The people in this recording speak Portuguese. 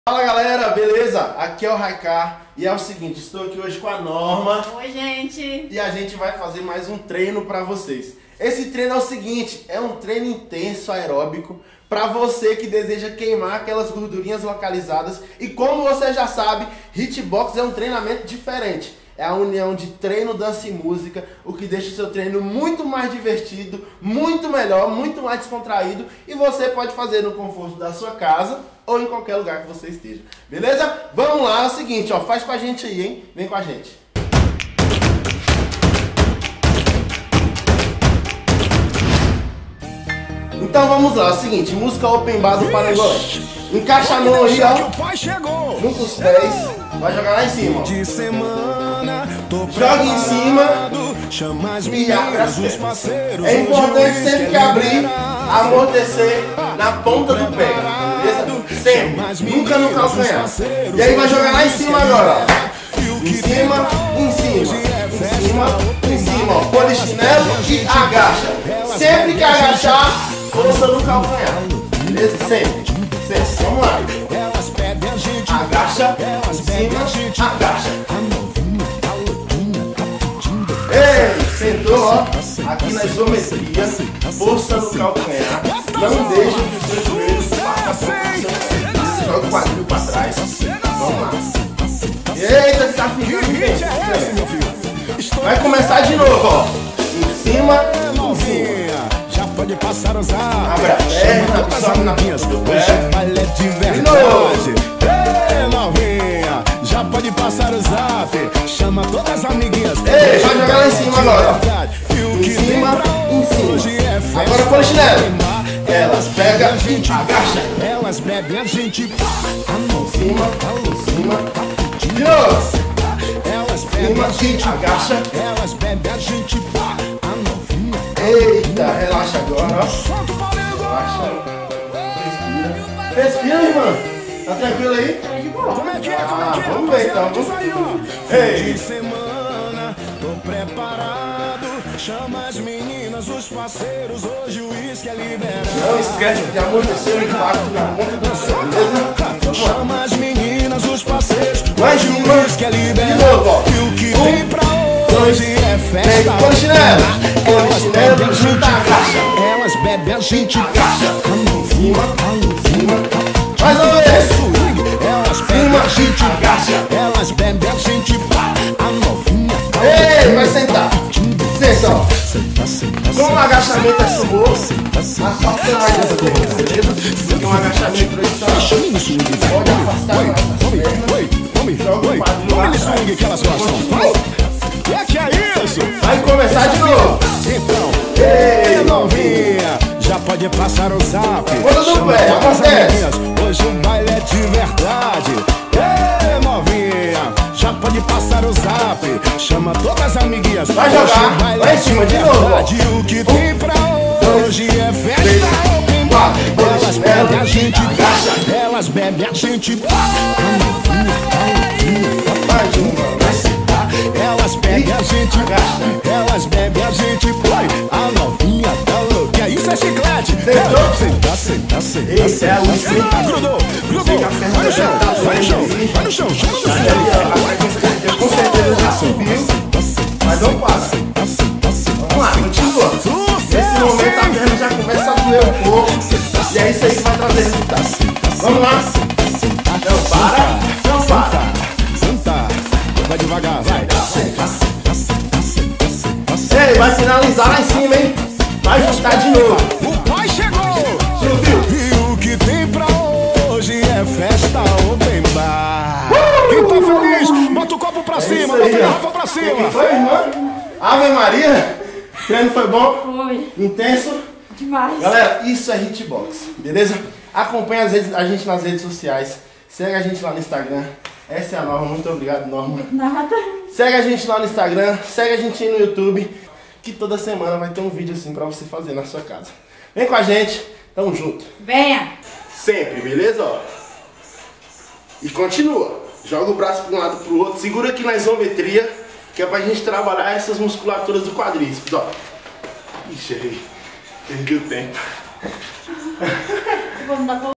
Fala galera, beleza? Aqui é o Raikar e é o seguinte, estou aqui hoje com a Norma. Oi gente! E a gente vai fazer mais um treino pra vocês. Esse treino é o seguinte, é um treino intenso, aeróbico, pra você que deseja queimar aquelas gordurinhas localizadas. E como você já sabe, Hitbox é um treinamento diferente. É a união de treino, dança e música, o que deixa o seu treino muito mais divertido, muito melhor, muito mais descontraído. E você pode fazer no conforto da sua casa ou em qualquer lugar que você esteja. Beleza? Vamos lá, é o seguinte, ó, faz com a gente aí, hein? Vem com a gente. Então vamos lá, é o seguinte, música open bar do Parangolé. Encaixa a mão aí, ó, junto com os pés, vai jogar lá em cima, ó. Joga em cima e abre as pernas. É importante sempre que abrir, amortecer na ponta do pé, beleza? Sempre, nunca no calcanhar. E aí vai jogar lá em cima agora, ó. Em cima, em cima, em cima, em cima, ó. Polichinelo e agacha. Sempre que agachar, força no calcanhar, beleza? Sempre, sempre. Vamos lá. Agacha, em cima, agacha. Ei, sentou, ó, aqui na isometria, força no calcanhar, não deixa que os seus joelhos passem, joga o quadril pra trás, vamos lá. Eita, tá ficando bem. Vai começar de novo, ó, em cima, em cima. Já pode passar os ar. Abre a perna, absorve na ponta do pé. De novo. Novinha, já pode passar o zap. Chama todas as amiguinhas. Ei, vai jogar lá em cima agora, ó. Em cima, em cima. Agora polichinelo. Elas pegam e agacham. Elas bebem a gente. Em cima, em cima. De novo. Elas bebem a gente. Agacha. Elas bebem a gente. A novinha. Eita, relaxa agora, ó. Relaxa. Respira. Respira, irmã. Tá tranquilo aí? Tá de boa. Como é que é? Vamos ver então. Ei, semana, tô preparado. Chama as meninas, os parceiros. Hoje o uísque é liberado. Não esquece de amortecer o impacto na ponta do pé, beleza? Chama as meninas, os parceiros. Mais Hoje uma. o uísque é liberado. De novo, ó. E o que tem pra hoje é Vem, festa. polichinelo. Elas bebem a Polichinelo, gente. junta, agacha. Elas bebem a gente. Agacha. Em cima, em cima. Mais uma vez. Elas bebem a gente. Agacha. Elas bebem a gente. A novinha. Ei, vai sentar. Senta, ó. Senta, senta, Como o agachamento é sumô, afasta mais essa perna, beleza? Porque um agachamento tradicional pode afastar mais as pernas. Joga o quadril lá atrás. que elas gostam. Que é isso? Vai começar de novo. Então, Ei, novinha, já pode passar o zap. Ponta do Chama pé, todas as acontece. amiguinhas, hoje o baile é de verdade. Ei, novinha, já pode passar o zap. Chama todas as amiguinhas. Vai Hoje jogar, o baile vai é em cima de verdade. novo. O que tem pra hoje é festa. 3, Open 4, bar. Elas bebem a gente. agacha. Elas bebem a gente. Mais uma, vai sentar. Elas bebem a gente, elas bebem a gente, a novinha tá louca, isso é chiclete. Sentou? Senta, Esse é o senta, grudou, Fica a perna vai no chão, levantada, vai no chão, vai no chão, chama no chão. A frequência cardíaca com certeza já subiu, mas não para. Vamos lá, continua. Nesse momento a perna já começa a doer um pouco. E é isso aí que vai trazer resultado. Vamos lá. Não para, não para. Senta, vai devagar, vai. Ei, vai finalizar lá em cima, hein? Vai juntar de novo. O pai chegou. Subiu. E o que tem pra hoje é festa open bar. Quem tá feliz, bota o copo pra cima, isso bota aí, a ó. garrafa pra Quem cima. foi, irmã? Ave Maria. O treino foi bom? Foi. Intenso? Demais. Galera, isso é Hitbox, beleza? Acompanha a gente nas redes sociais. Segue a gente lá no Instagram. Essa é a Norma, muito obrigado, Norma. Nada. Segue a gente lá no Instagram, segue a gente aí no YouTube, que toda semana vai ter um vídeo assim pra você fazer na sua casa. Vem com a gente, tamo junto. Venha. Sempre, beleza? Ó. E continua. Joga o braço pra um lado pro outro, segura aqui na isometria, que é pra gente trabalhar essas musculaturas do quadríceps, ó. Ixi, errei. Perdi o tempo. Vamos dar